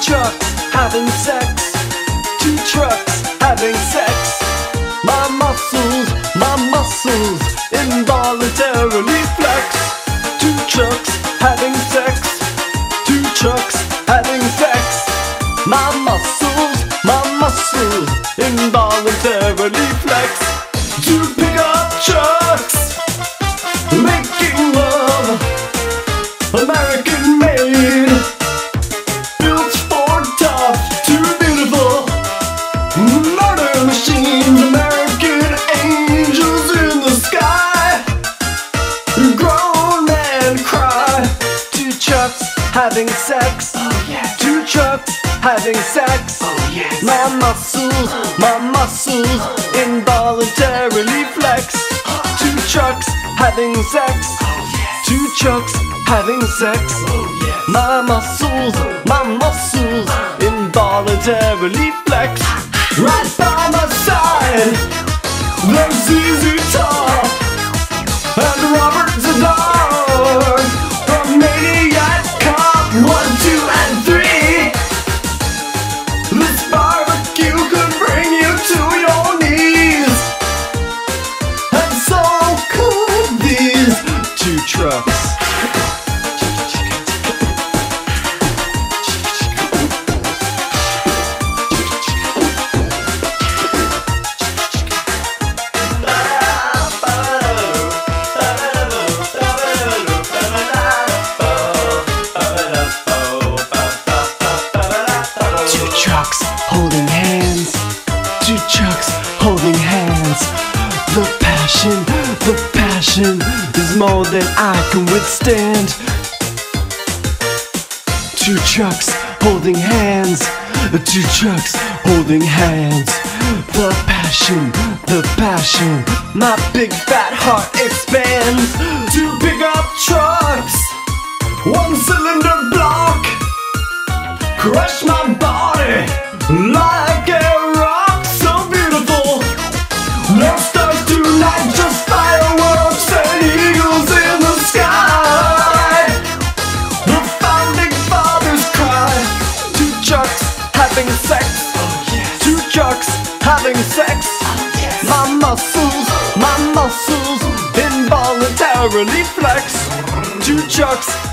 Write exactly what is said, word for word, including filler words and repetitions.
trucks having sex. Two trucks having sex. My muscles, my muscles involuntarily flex. Two trucks having sex. Two trucks having sex. My muscles, my muscles involuntarily flex. Two pickup trucks making love, American made, built for tough, too beautiful murder machines, American angels in the sky, groan and cry. Two trucks having sex. Oh yeah. Two trucks having sex. Oh yes. My muscles, my muscles involuntarily flex. Two trucks having sex. Oh yes. Two trucks having sex. Oh yes. My muscles, my muscles involuntarily flex. Right by my side, there's Z Z Top and Robert Zadar from Maniac Cop one, two, and three. This barbecue could bring you to your knees, and so could these two trucks. Two trucks holding hands. Two trucks holding hands. The passion, the passion is more than I can withstand. Two trucks holding hands. Two trucks holding hands. The passion, the passion, my big fat heart expands. Two pickup trucks, one cylinder block, crush my body like a rock. So beautiful, no stars tonight, just fireworks and eagles in the sky. The founding fathers cry. Two trucks having sex. Oh yes. Two trucks having sex. Oh yes. My muscles, my muscles involuntarily flex. Two trucks